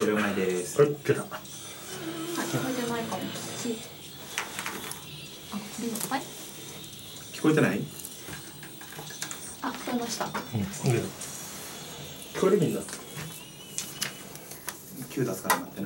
これうまいです。 はい、出た。 聞こえてないかも。はい。 聞こえてない？ 聞こえました。 聞こえるみんな。 9出すから待ってな。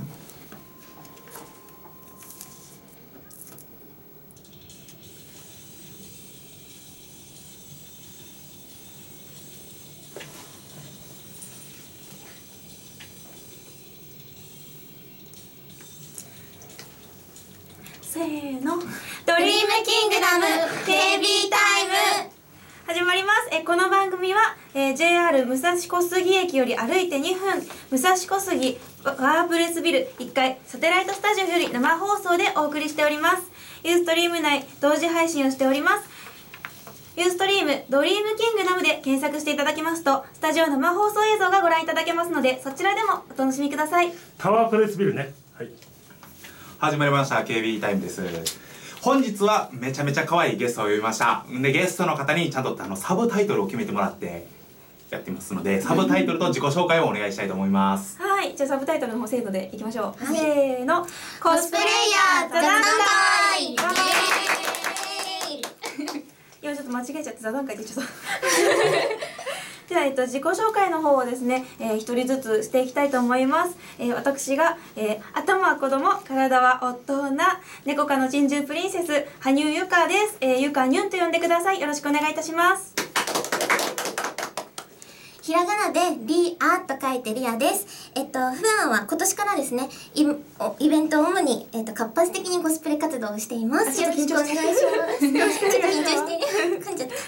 せーの、ドリームキングダム KB タイム始まります。この番組は、JR 武蔵小杉駅より歩いて2分、武蔵小杉ワープレスビル1階サテライトスタジオより生放送でお送りしております。ユーストリーム内同時配信をしております。ユーストリームドリームキングダムで検索していただきますと、スタジオ生放送映像がご覧いただけますので、そちらでもお楽しみください。 タワープレスビルね。はい。 始まりました KB タイムです。本日はめちゃめちゃ可愛いゲストを呼びました。でゲストの方にちゃんとサブタイトルを決めてもらってやってますので、サブタイトルと自己紹介をお願いしたいと思います。 はい、じゃあサブタイトルの方せーのでいきましょう、 はい、 せーの、コスプレイヤー座談会イエーイ今ちょっと間違えちゃって座談会ってちょっとでは、自己紹介の方をですね、一人ずつしていきたいと思います。私が、頭は子供、体は大人、猫科の珍獣プリンセス、羽生ゆかです。ゆかにゅんと呼んでください。よろしくお願いいたします。 ひらがなでリアと書いてリアです。普段は今年からですね、イベントを主に、活発的にコスプレ活動をしています。よろしくお願いします。ちょっと緊張して噛んじゃった。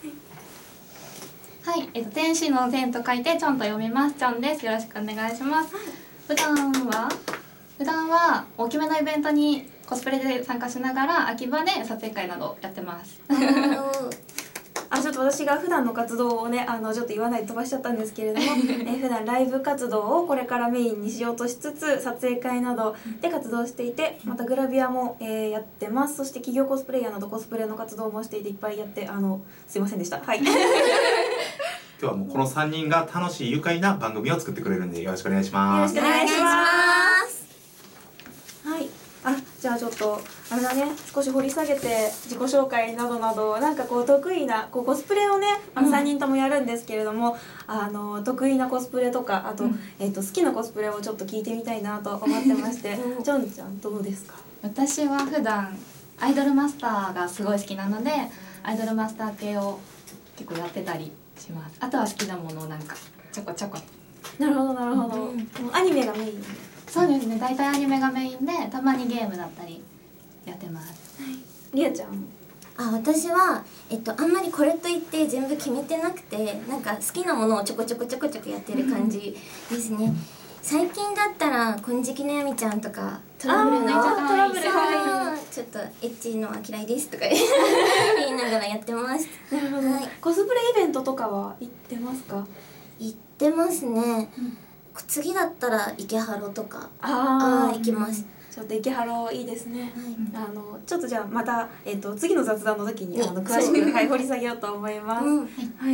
はい、天使の天と書いてちょんと読みます。ちょんです。よろしくお願いします。普段は大きめのイベントにコスプレで参加しながら秋葉で撮影会などやってます。 ちょっと私が普段の活動をね、ちょっと言わないで飛ばしちゃったんですけれども、普段ライブ活動をこれからメインにしようとしつつ、撮影会などで活動していて、またグラビアも、やってます。そして企業コスプレイヤーなどコスプレの活動もしていて、いっぱいやって、すいませんでした。はい。 今日はもうこの3人が楽しい愉快な番組を作ってくれるんでよろしくお願いします。 よろしくお願いします。はい。じゃあちょっとあれだね、少し掘り下げて自己紹介などなど、なんかこう得意なコスプレをね、3人ともやるんですけれども、得意なコスプレとか、あと、好きなコスプレをちょっと聞いてみたいなと思ってましてちょんちゃんどうですか？ 私は普段アイドルマスターがすごい好きなので、アイドルマスター系を結構やってたりします。あとは好きなものをなんかちょこちょこ。 なるほどなるほど。アニメがメイン。 そうですね、大体アニメがメインで、たまにゲームだったりやってます。 りあちゃん。 私は、あんまりこれといって全部決めてなくて、なんか好きなものをちょこちょこやってる感じですね。最近だったら金色のやみちゃんとかトラブルのトラブルちょっとエッチのは嫌いですとか言いながらやってます。 なるほど、はい、コスプレイベントとかは行ってますか？ 行ってますね、次だったら池ハロとか行きます。 ちょっと池ハロいいですね、はい、ちょっとじゃあまた、次の雑談の時に詳しく、はい、掘り下げようと思います、はい、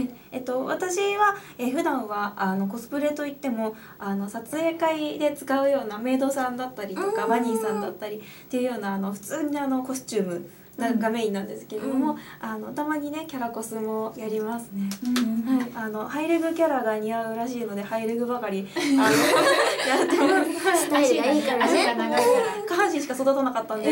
私は、普段はコスプレといっても撮影会で使うようなメイドさんだったりとかバニーさんだったりっていうような普通にコスチュームがメインなんですけれども、たまにねキャラコスもやりますね、はい、ハイレグキャラが似合うらしいのでハイレグばかりやってます。 スタイルがいいからね、 下半身しか育たなかったんで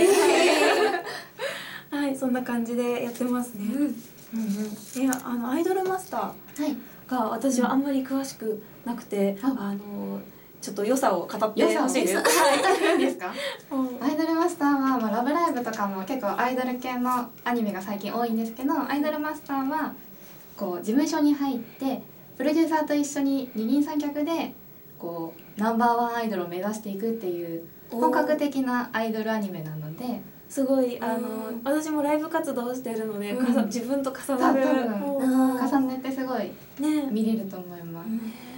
はい、そんな感じでやってますね。いやアイドルマスターが私はあんまり詳しくなくて、ちょっと良さを語ってほしいです。 いいですか？アイドルマスターは、ラブライブとかも結構アイドル系のアニメが最近多いんですけど、アイドルマスターはこう事務所に入ってプロデューサーと一緒に二人三脚でこうナンバーワンアイドルを目指していくっていう本格的なアイドルアニメなので、 すごい私もライブ活動をしているので、自分と重なる重ねてすごい見れると思います。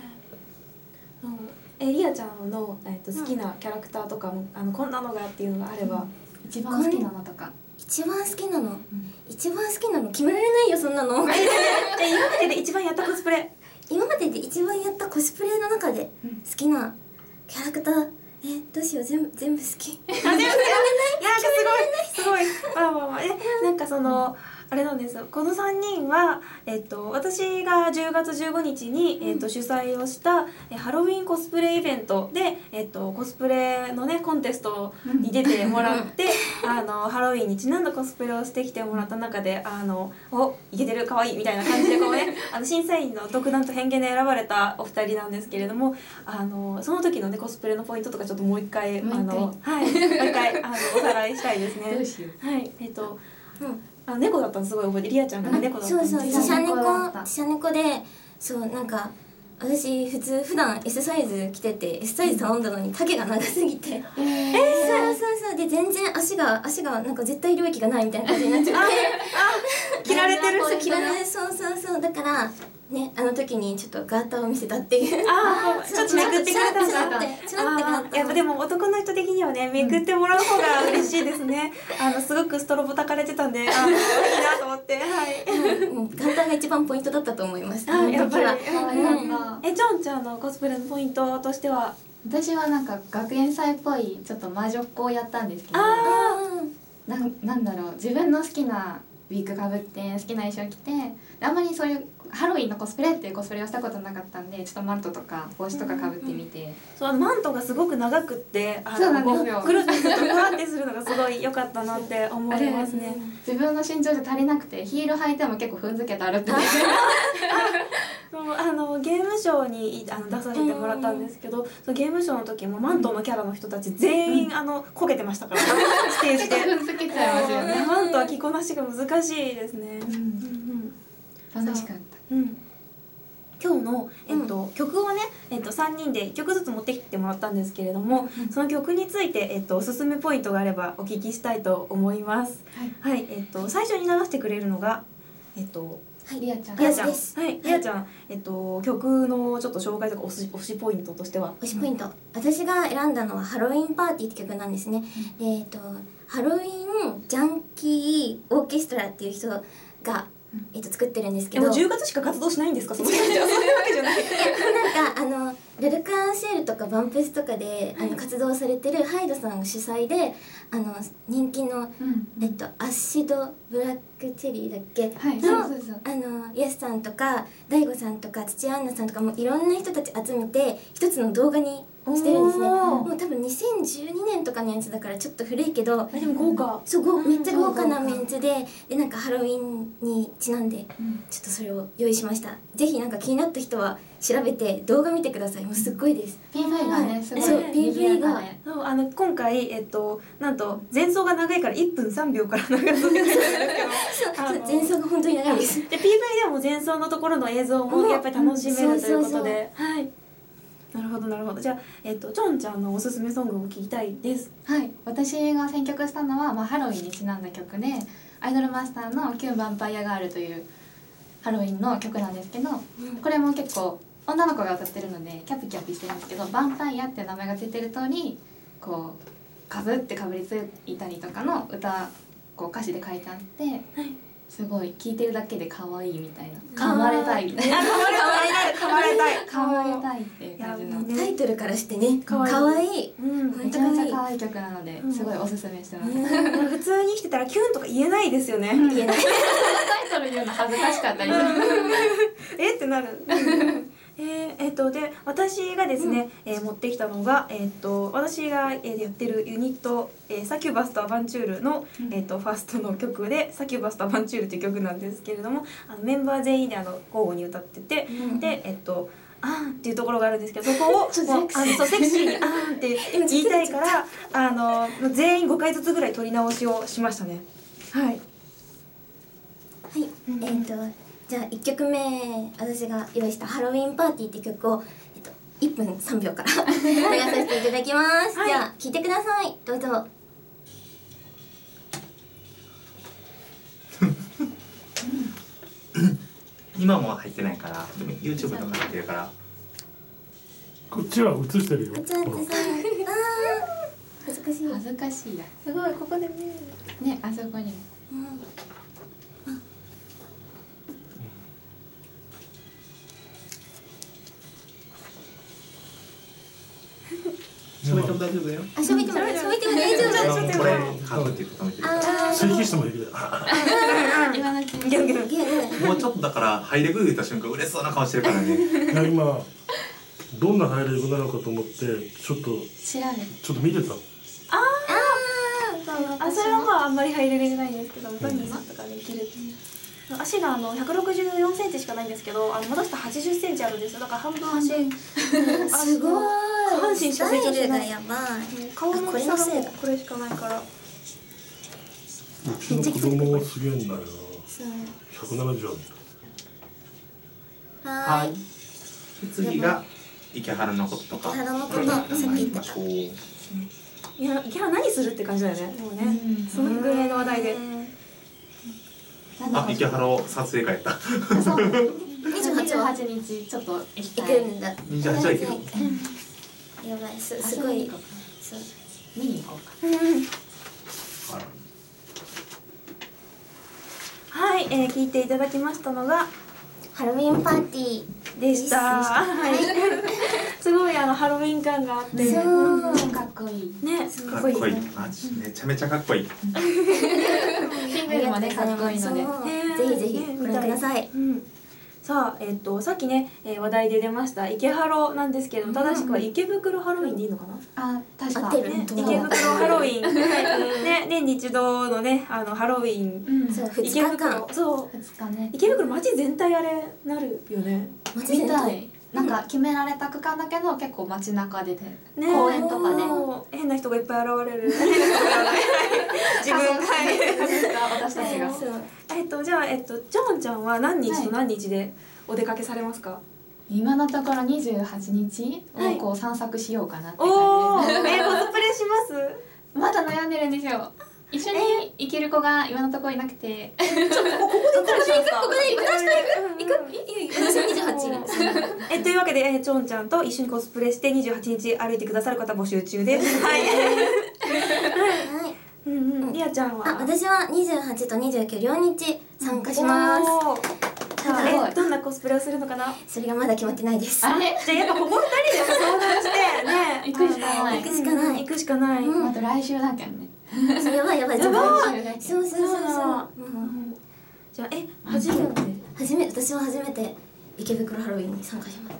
りあちゃんの、好きなキャラクターとかもこんなのがっていうのがあれば、 一番好きなのとか。 一番好きなの決められないよそんなの。 今までで一番やったコスプレ。 今までで一番やったコスプレの中で好きなキャラクターどうしよう、全部好き。 いやすごいまあまあまあなんかそのあれなんですよ、この3人は、私が10月15日に、主催をしたハロウィンコスプレイベントで、コスプレのねコンテストに出てもらってハロウィンにちなんだコスプレをしてきてもらった中でおイケてるかわいいみたいな感じでこうね審査員の独断と偏見で選ばれたお二人なんですけれども、その時のねコスプレのポイントとかちょっともう一回おさらいしたいですね。 どうしよう。 はい猫だったのすごい覚えて、リアちゃんが猫だったんです。 そう自社猫で、そうなんか私普段 S サイズ着てて S サイズ頼んだのに丈が長すぎてそうで全然足がなんか絶対領域がないみたいな感じになっちゃって切られてる切られそうだからね、あの時にちょっとガーターを見せたっていう。 ちょっとめくってくれたんだ。やっぱでも男の人的にはねめくってもらう方が嬉しいですね。すごくストロボたかれてたんでいいなと思って、はい。 ガーターが一番ポイントだったと思います。 やっぱり。 ジョンちゃんのコスプレのポイントとしては、 私はなんか学園祭っぽいちょっと魔女っ子をやったんですけど、なんだろう、自分の好きなウィッグかぶって好きな衣装着て、あんまりそういうハロウィンのコスプレっていうコスプレをしたことなかったんで、ちょっとマントとか帽子とかかぶってみて、 そうマントがすごく長くってそうなんですよ、 くるってするとふわってするのがすごい良かったなって思いますね。 自分の身長じゃ足りなくてヒール履いても結構踏んづけて歩っててゲームショーに出させてもらったんですけど、そのゲームショーの時もマントのキャラの人たち全員こけてましたからステージで踏んづけちゃいますよね。 マントは着こなしが難しいですね。 楽しかった。 今日の、曲をね、3人で1曲ずつ持ってきてもらったんですけれども、その曲について、おすすめポイントがあればお聞きしたいと思います。はい、最初に流してくれるのがリアちゃん。 リアちゃん。はい、リアちゃん、曲のちょっと紹介とか推しポイントとしては。 推しポイント。私が選んだのはハロウィンパーティーって曲なんですね。で、ハロウィンジャンキーオーケストラっていう人が作ってるんですけど。 もう10月しか活動しないんですか？そういうわけじゃない。 なんかルルクアンシェールとかバンプスとかで活動されてるハイドさん主催で人気のアシドブラックチェリーだっけのイエスさんとか大悟さんとか土屋アンナさんとかもいろんな人たち集めて一つの動画にしてるんですね。もう多分2012年とかのやつだからちょっと古いけど、 でも豪華。 そうめっちゃ豪華なメンツでなんかハロウィンにちなんでちょっとそれを用意しました。ぜひなんか気になった人は調べて動画見てください。もうすっごいです。 PV がねすごい。 そう PV が今回なんと前奏が長いから1分3秒から長くてるんですけど、 前奏が本当に長いです。 で PV でも前奏のところの映像もやっぱり楽しめるということで、はい。なるほど。じゃあチョンちゃんのおすすめソングを聞きたいです。 はい、私が選曲したのは、ハロウィンにちなんだ曲でアイドルマスターのキュンヴァンパイアガールというハロウィンの曲なんですけど、これも結構女の子が歌ってるのでキャピキャピしてるんですけど、ヴァンパイアって名前がついてる通りこうかぶりついたりとかの歌歌詞で書いてあって、すごい聴いてるだけで可愛いみたいな、噛まれたいみたいな、噛まれたいっていう感じのタイトルからしてね可愛い。 めちゃめちゃ可愛い曲なのですごいおすすめしてます。 普通に生きてたらキュンとか言えないですよね。 言えない。 タイトル言うの恥ずかしかったりってなる。で私がですね、持ってきたのが、私が、やってるユニット、サキュバスとアバンチュールの、ファーストの曲で「サキュバスとアバンチュール」という曲なんですけれども、メンバー全員で交互に歌ってて、であーんっていうところがあるんですけど、そこをセクシーにあーんって言いたいから全員5回ずつぐらい撮り直しをしましたね。はい。 じゃあ1曲目私が用意した「ハロウィンパーティー」って曲を、1分3秒から流させていただきます。じゃあ聴いてください。どうぞ。 今も入ってないから、でも YouTube とか入ってるから。 こっちは映してるよ。 恥ずかしい。 恥ずかしいや。 すごい、ここで見えるね、あそこに。 夫大丈夫だよ。 あ、喋っても大丈夫これハグって言うと止めてる。 正規室も平気だよ。 今のうちにギャンギャンもうちょっとだからハイレグ言った瞬間嬉しそうな顔してるからね。 いや今どんなハイレグなのかと思ってちょっと見てた。 あ、それはまああんまりハイレベルじゃないんですけど、バニーさんとかできる。足が164センチしかないんですけど、私と80センチあるんですよ。だから半分足。 すごい。 下半身しか成長してない。 やばい。 顔の大きさがもうこれしかないから。 うちの子供はすげえんだよな。170ある。 はーい。 次が池原のこととか。 池原のことさっき言ってた。 いや、池原何するって感じだよね。もうね、そのぐらいの話題で。 あ、池原を撮影会やった。 28日ちょっと行きたい。 行くんだ。 28は行ける。 やばい、すごい。そう。 見に行こうか。 はい、聞いていただきましたのがハロウィンパーティーでした。はい。すごいハロウィン感があって、 そうかっこいい。 ね、 かっこいい。マジめちゃめちゃかっこいい。 シングルもねかっこいいので。 ぜひぜひご覧ください。 さあ、さっきね、話題で出ました池ハロなんですけれども、正しくは池袋ハロウィンでいいのかな。 あ、確か。 合ってる。 ね、池袋ハロウィン、ね、年に一度のね、ハロウィン。 そう、2 池日間。 袋、そう、 2日ね。 池袋街全体あれなるよね。 みたい。なんか決められた区間だけど結構街中でね、 公園とかで変な人がいっぱい現れる。自分私たちが。 じゃあジョンちゃんは何日と何日でお出かけされますか？ 今のところ28日をこう散策しようかなっておお、 感じで。 コスプレします？ まだ悩んでるんですよ。一緒に行ける子が今のところいなくて。 ここで行ったらしますか？ ここで行く私28。 というわけでジョンちゃんと一緒にコスプレして28日歩いてくださる方募集中です。はい。リアちゃんは？ 私は28と29両日参加します。 どんなコスプレをするのかな？ それがまだ決まってないです。 あれ？ じゃあやっぱここ2人で相談してね、 行くしかない。 行くしかない。 行くしかない。 あと来週だけどね。 やばい。そう。 じゃあ初めて？ 私は初めて池袋ハロウィンに参加します。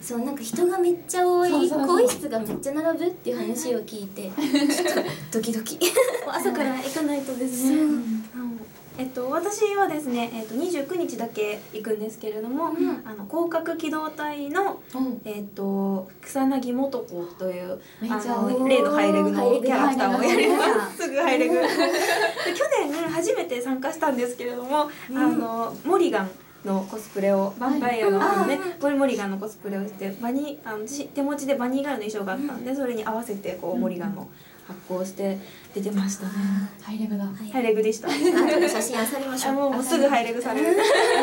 そう、なんか人がめっちゃ多い、更衣室がめっちゃ並ぶっていう話を聞いて、ちょっとドキドキ。 朝から行かないとですね。私はですね、29日だけ行くんですけれども、広角機動隊の草薙素子という例のハイレグのキャラクターをやります。すぐハイレグ。去年初めて参加したんですけれども、モリガンのコスプレを、ヴァンパイアのね、モリガンのコスプレをして手持ちでバニーガールの衣装があったんで、それに合わせてこうモリガンの発行して出てましたね。 ハイレグだ。 ハイレグでした。 後で写真あさりましょう。 もうすぐハイレグされる。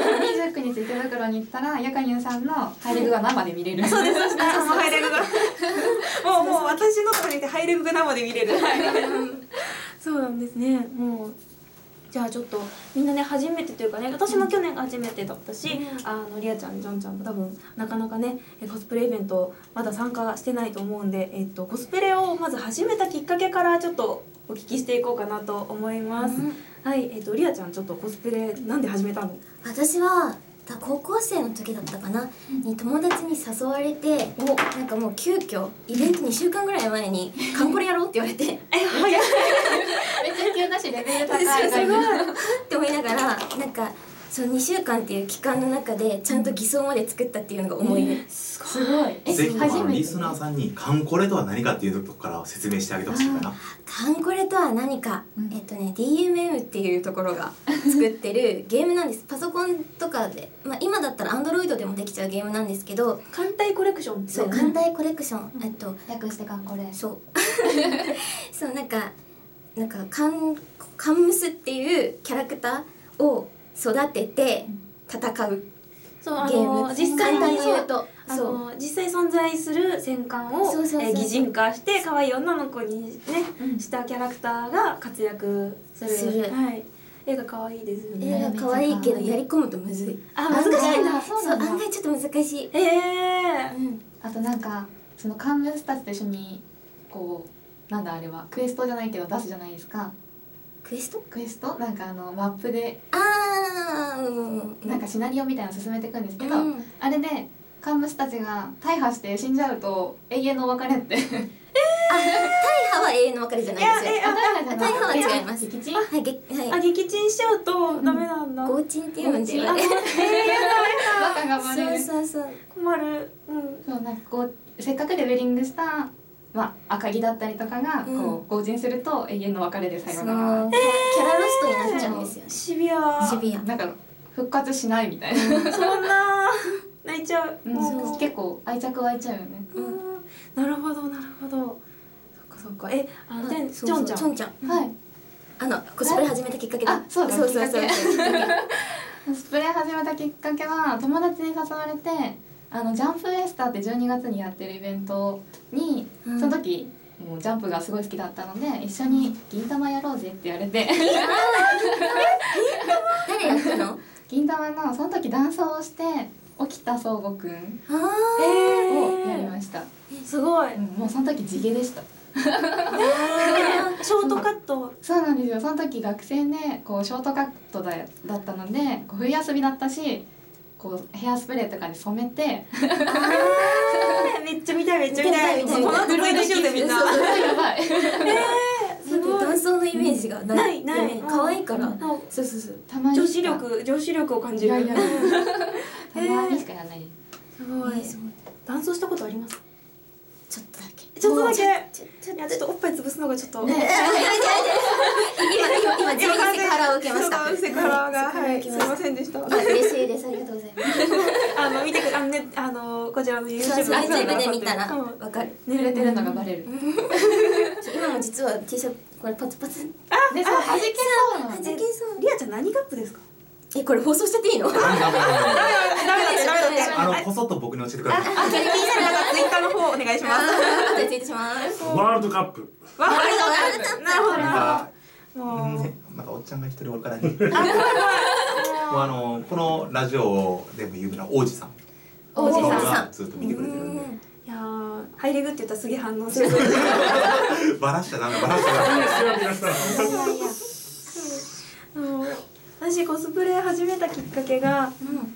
29日池袋に行ったらヤカニュンさんのハイレグが生で見れる。 そうです。ハイレグがもう私のところにいてハイレグが生で見れる。そうなんですね。もうじゃあちょっとみんなね初めてというかね、私も去年が初めてだったし、リアちゃんジョンちゃんも多分なかなかねコスプレイベントまだ参加してないと思うんで、コスプレをまず始めたきっかけからちょっとお聞きしていこうかなと思います。はい、リアちゃんちょっとコスプレなんで始めたの？ 私は高校生の時だったかな、に友達に誘われて、なんかもう急遽イベント2週間ぐらい前に「カンコレやろう」って言われてめっちゃ急だしレベル高い。 すごいって思いながら、なんかその2週間っていう期間の中でちゃんと偽装まで作ったっていうのが思い出。 すごい。 ぜひリスナーさんにカンコレとは何かっていうところから説明してあげてほしいかな。 カンコレとは何か、DMM っていうところが作ってるゲームなんです。パソコンとかで、今だったら Android でもできちゃうゲームなんですけど、 艦隊コレクション。 そう、艦隊コレクション、 略してカンコレ。 そうそう、なんかカンムスっていうキャラクターを育てて戦うゲーム。 実際簡単に言うと、 実際存在する戦艦を擬人化して可愛い女の子にねしたキャラクターが活躍する。はい。絵が可愛いですよね。 絵が可愛いけどやり込むとむずい。 難しいんだ。 そう、案外ちょっと難しい。 あとなんかそのカンムスたちと一緒にこうなんだあれはクエストじゃないけど出すじゃないですか。 クエストなんかマップでなんかシナリオみたいなの進めていくんですけど、あれでカンムスたちが大破して死んじゃうと永遠のお別れって大破は永遠の別れじゃないですよ。大破は違います。 撃沈？ あ、撃沈しちゃうとダメなんだ。 強沈っていうんで。 バカがバレる。 そう困る。 そうなんかこうせっかくレベリングした赤木だったりとかがこう強沈すると永遠の別れで最後がキャラロストになっちゃうんですよ。 シビア。 なんか復活しないみたいな。 そんな泣いちゃう。 結構愛着湧いちゃうよね。 なるほどなるほど。そっか。でチョンちゃん。 はい。 コスプレ始めたきっかけで。 そうコスプレ始めたきっかけは友達に誘われてジャンプフェスタって12月にやってるイベントに、その時もうジャンプがすごい好きだったので一緒に銀玉やろうぜって言われて。 誰やったの？ 銀玉のその時ダンスをして沖田壮吾くんをやりました。すごい。もうその時地毛でした。 ショートカット。 そうなんですよ。その時学生でこうショートカットだったのでこう冬休みだったしこうヘアスプレーとかで染めてめっちゃ見たい。この後ツイートしようぜみんな。 やばい。 すごい。男装のイメージがない。可愛いから。そう。 たまに女子力を感じる。 たまにしかやらない。 すごい。男装したことあります？ ちょっとだけ。 ちょっとおっぱい潰すのがちょっと。今全員セクハラを受けました。 セクハラがすいませんでした。 嬉しいです。ありがとうございます。 見てくねこちらの YouTube で見たらわかる。 濡れてるのがバレる。 今も実は T シャツこれパツパツ。 でそう弾けそう。 リアちゃん何カップですか？ これ放送してていいの？ ダメこそっと僕に教えてください。 それ聞いたらツイッターの方お願いします。 後でツイートします。 ワールドカップ。 なるほど。 またおっちゃんが一人おるからね。もうこのラジオでも有名な王子さんがずっと見てくれてるんで。 いやハイレグって言ったらすげえ反応してる。 バラしちゃダメ。 私コスプレ始めたきっかけが、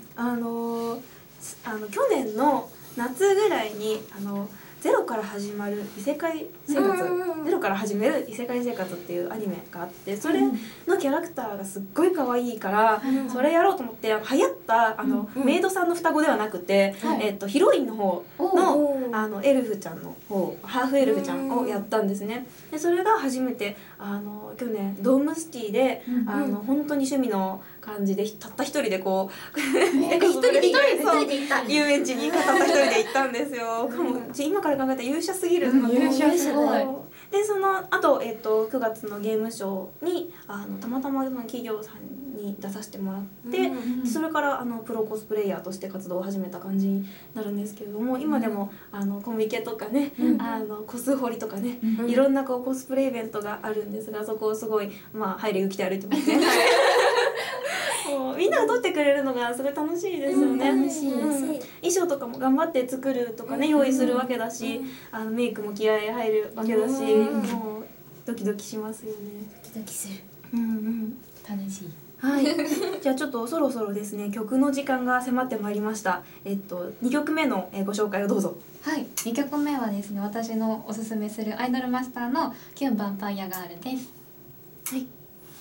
去年の夏ぐらいにゼロから始まる異世界生活、ゼロから始める異世界生活っていうアニメがあって、それのキャラクターがすっごい可愛いから、それやろうと思って流行ったメイドさんの双子ではなくて、ヒロインの方のエルフちゃんの方、ハーフエルフちゃんをやったんですね。でそれが初めて去年ドームシティで本当に趣味の感じでたった一人でこう一人で行った遊園地にたった一人で行ったんですよ。今から考えたら勇者すぎる。 勇者すごい。 でそのあと9月のゲームショーにたまたま企業さんに出させてもらって、それからプロコスプレイヤーとして活動を始めた感じになるんですけれども、今でもコミケとかね、コス掘りとかね、いろんなコスプレイベントがあるんですが、そこをすごいハイレグ着て歩いてますね。みんなが撮ってくれるのがすごい楽しいですよね。 楽しい。 衣装とかも頑張って作るとかね、用意するわけだし、メイクも気合い入るわけだし、もうドキドキしますよね。 ドキドキする。 楽しい。 はい、じゃあちょっとそろそろですね、曲の時間が迫ってまいりました。2曲目のご紹介をどうぞ。 はい、2曲目はですね、私のおすすめするアイドルマスターのキュンヴァンパイアガールです。 はい。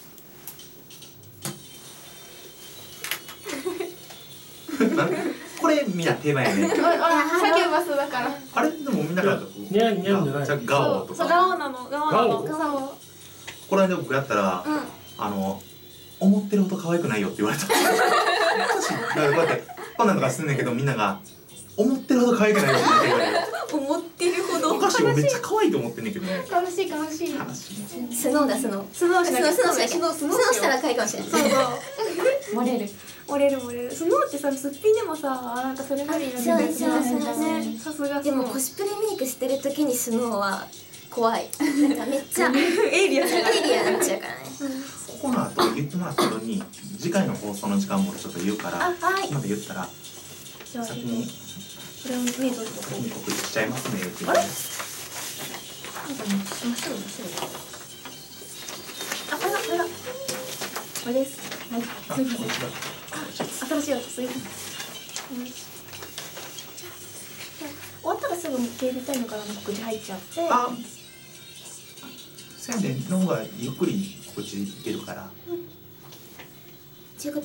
これみんな定番やね。 叫ばすだから。 あれでもみんながニャンニャンじゃない。 じゃガオとか。 ガオなの。 これで僕やったら思ってるほど可愛くないよって言われた。だからこうやってこんなんとかすんねんけど、みんなが思ってるほど可愛くないよって言われる。 思ってるほど。 お菓子をめっちゃ可愛いと思ってんねんけどね。 楽しい。 スノーしたら可愛いかもしれない。 漏れる。 スノーってさ、すっぴんでもさ、なんかそれなりのそうね。さすが。 でもコスプレメイクしてる時にスノーは怖い。なんかめっちゃエイリアンになっちゃうからね。 この後言ってもらった後に次回の放送の時間もちょっと言うから、今で言ったら先にこれをメイドして告知しちゃいますねって。 あれ？ あ、これだ。これです。はい。すいません。新しいやつすいません。終わったらすぐ警備タイムからの告知入っちゃって。 宣伝の方がゆっくり告知いけるから。 15分。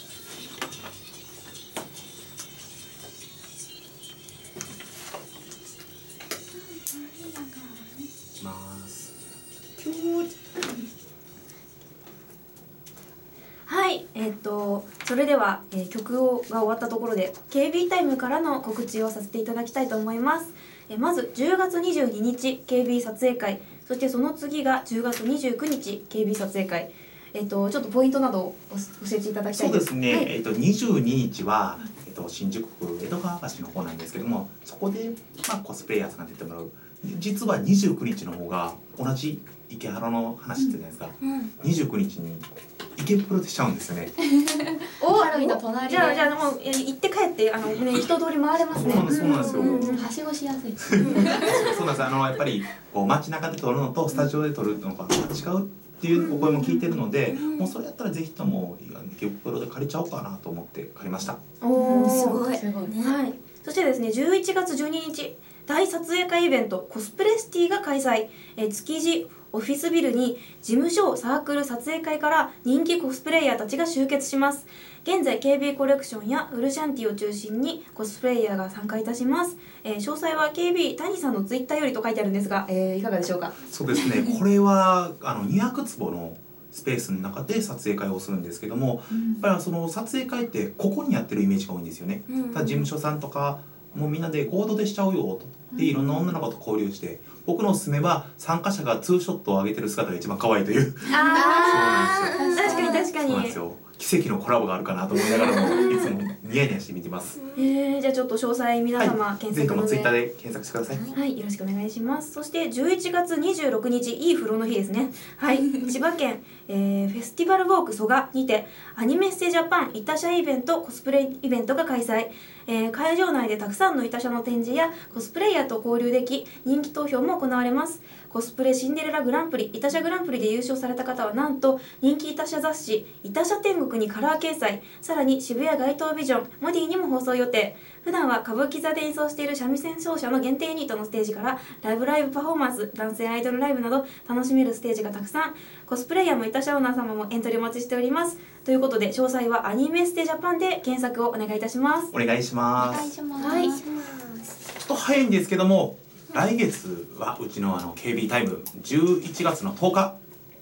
はい、それでは、曲が終わったところで KB タイムからの告知をさせていただきたいと思います。まず10月22日 KB 撮影会、そしてその次が10月29日 KB 撮影会、ちょっとポイントなどを教えていただきたいです。 そうですね、 はい、 22日は、新宿区江戸川橋の方なんですけども、そこで、コスプレイヤーさんが出てもらう。実は29日の方が同じ池原の話ってじゃないですか、29日に池袋でしちゃうんですよね。 おハロウィンの隣で。 じゃあもう行って帰って人通り回れますね。 そうなんですよ。 はしごしやすい。 そうなんです。やっぱりこう街中で撮るのとスタジオで撮るのが違うっていうお声も聞いてるので、もうそれやったらぜひとも池袋で借りちゃおうかなと思って借りました。 おお、すごい。 すごいね。 はい。そしてですね、11月12日大撮影会イベントコスプレシティが開催。築地オフィスビルに事務所サークル撮影会から人気コスプレイヤーたちが集結します。現在 KB コレクションやウルシャンティを中心にコスプレイヤーが参加いたします。詳細は KB 谷さんのツイッターよりと書いてあるんですが、いかがでしょうか。 そうですね、これは200坪のスペースの中で撮影会をするんですけども、やっぱりその撮影会ってここにやってるイメージが多いんですよね。ただ事務所さんとかもうみんなで合同でしちゃうよとでいろんな女の子と交流して、僕のおすすめは参加者がツーショットを上げてる姿が一番可愛いという。そうなんですよ。 確かにそうなんですよ。奇跡のコラボがあるかなと思いながらもいつもニヤニヤして見てます。 じゃあちょっと詳細皆様、検索ので、 ぜひともツイッターで検索してください。 はい、よろしくお願いします。そして11月26日いい風呂の日ですね。はい、千葉県、フェスティバルウォーク蘇我にてアニメッセジャパンイタ社イベントコスプレイベントが開催。会場内でたくさんのイタ社の展示やコスプレイヤーと交流でき、人気投票も行われます。コスプレシンデレラグランプリイタ社グランプリで優勝された方はなんと人気イタ社雑誌イタ社天国にカラー掲載、さらに渋谷街頭ビジョンモディにも放送予定。普段は歌舞伎座で演奏している三味線奏者の限定ユニットのステージからライブパフォーマンス、男性アイドルライブなど楽しめるステージがたくさん。コスプレイヤーもイタ社オーナー様もエントリーお待ちしております。ということで詳細はアニメステジャパンで検索をお願いいたします。 お願いします。 お願いします。 はい。 ちょっと早いんですけども、来月はうちのKBタイム11月の10日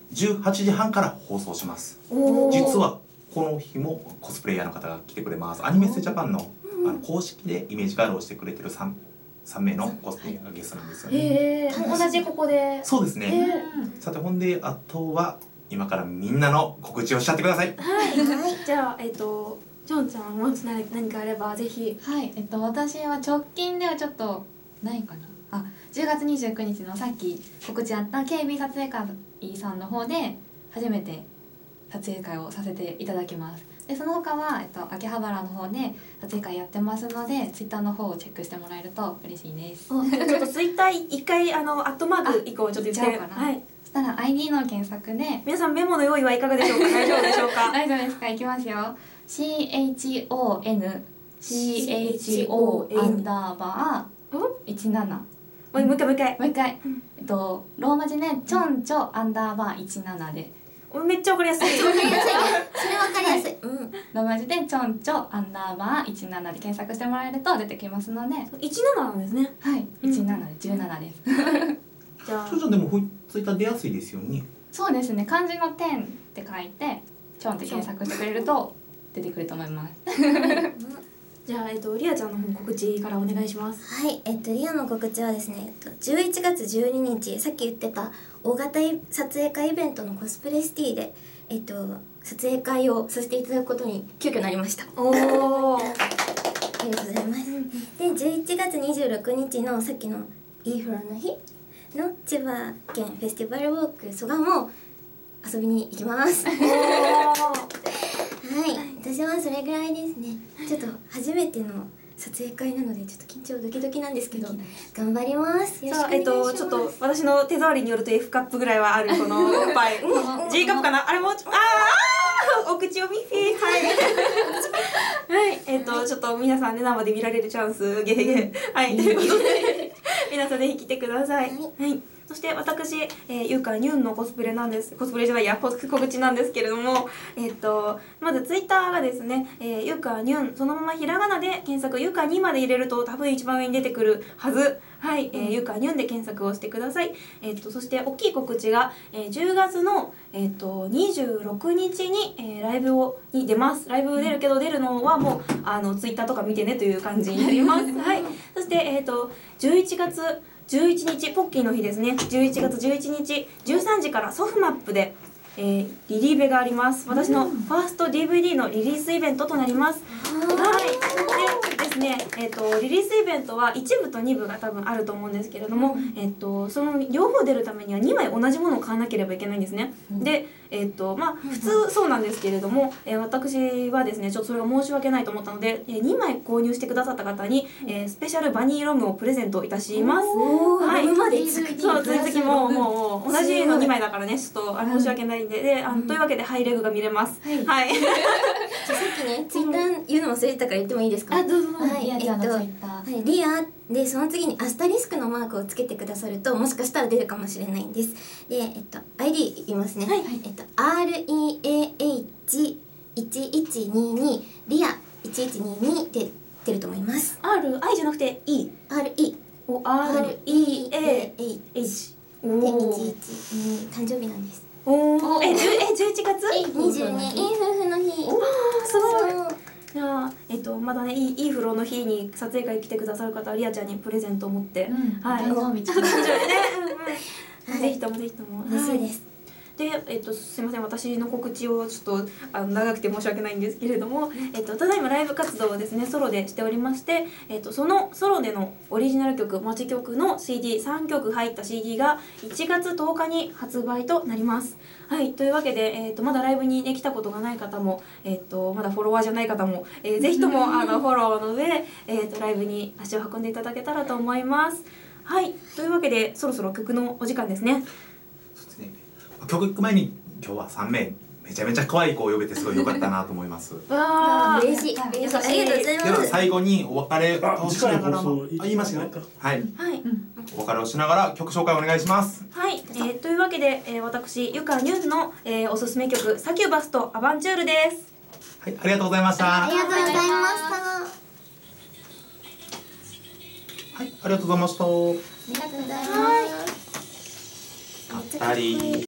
18時半から放送します。実はこの日もコスプレイヤーの方が来てくれます。アニメステジャパンの公式でイメージガールをしてくれてる3名のコスプレイヤーがゲストなんですよね。 同じここで。 そうですね。さてほんであとは今からみんなの告知をしちゃってください。 はい。じゃあジョンちゃんもし何かあればぜひ。 はい。私は直近ではちょっとないかな。10月29日のさっき告知あった KB 撮影会さんの方で初めて撮影会をさせていただきます。でその他は、秋葉原の方で撮影会やってますので、ツイッターの方をチェックしてもらえると嬉しいです。 ちょっとツイッター一回アットマーク以降ちょっと言ってかな。 はい。 そしたら ID の検索で皆さんメモの用意はいかがでしょうか。大丈夫でしょうか。 大丈夫ですか。いきますよ。CHON 17 もう一回もう一回、ローマ字ね、ちょんちょ_17でめっちゃわかりやすい。 わかりやすいね。それわかりやすい。 ローマ字でちょんちょ_17で検索してもらえると出てきますので。 17なんですね。 はい、17で17です。 じゃあちょっとでもツイッター出やすいですよね。 そうですね。漢字の点って書いてちょんって検索してくれると出てくると思います。 じゃあリアちゃんの方告知からお願いします。 はい、リアの告知はですね、11月12日さっき言ってた大型撮影会イベントのコスプレシティで撮影会をさせていただくことに急遽なりました。 おお。 ありがとうございます。で11月26日のさっきのいい風呂の日の千葉県フェスティバルウォーク蘇我も遊びに行きます。はい、私はそれぐらいですね。ちょっと初めての撮影会なのでちょっと緊張ドキドキなんですけど頑張ります。よろしくおさあ願いします。 ちょっと私の手触りによると F カップぐらいはあるこのおっぱいG カップかな、あれもお口を見てはいちょっと皆さんね生で見られるチャンスゲヘゲヘはいということで皆さんぜひ来てください。はいそして私、ゆうかニュンのコスプレなんです。コスプレじゃないや、告知なんですけれども、まずツイッターがですね、ゆうかニュン、そのままひらがなで検索、ゆうかにまで入れると多分一番上に出てくるはず。はい、ゆうかニュンで検索をしてください。そして大きい告知が、10月の、26日に、ライブに出ます。ライブ出るけど出るのはもうツイッターとか見てねという感じになります。はい。そして、11月11日ポッキーの日ですね。11月11日13時からソフマップで、リリーベがあります。私のファースト DVD のリリースイベントとなります。はいでですね、リリースイベントは1部と2部が多分あると思うんですけれども、その両方出るためには2枚同じものを買わなければいけないんですね。で普通そうなんですけれども、私はですねちょっとそれが申し訳ないと思ったので、2枚購入してくださった方に、スペシャルバニーロムをプレゼントいたします。はい、そう次もう同じの2枚だからねちょっと申し訳ないんで、というわけでハイレグが見れます。はい。 じゃあさっきねツイッター言うの忘れてたから言ってもいいですか？ どうぞ。 はいリアでその次にアスタリスクのマークをつけてくださるともしかしたら出るかもしれないんです。でID 言いますね。REAH1122 リア1122で出ると思います。 RI じゃなくて E RE REAH で1122誕生日なんです。 11月 22いい夫婦の日。 すごい。じゃあまだねいい風呂の日に撮影会来てくださる方はリアちゃんにプレゼントを持って、はい誕生日近いぜひともぜひとも嬉しいです。 すいません私の告知をちょっと長くて申し訳ないんですけれども、ただいまライブ活動をですねソロでしておりまして、そのソロでのオリジナル曲持ち曲の CD3 曲入った CD が1月10日に発売となります。はいというわけで、まだライブに、ね、来たことがない方も、まだフォロワーじゃない方も、ぜひともフォローの上、ライブに足を運んでいただけたらと思います。はいというわけでそろそろ曲のお時間ですね。 そうですね。曲行く前に今日は3名めちゃめちゃ可愛い子を呼べてすごい良かったなと思います。 わー嬉しい。ありがとうございます。 では最後にお別れをしながらも言いましたよ。はい。お別れをしながら曲紹介お願いします。 はい、というわけで、私ゆかニュンの、おすすめ曲サキュバスとアバンチュールです。 はい、ありがとうございました。 ありがとうございました。 はい、ありがとうございました。 ありがとうございます。 まったり。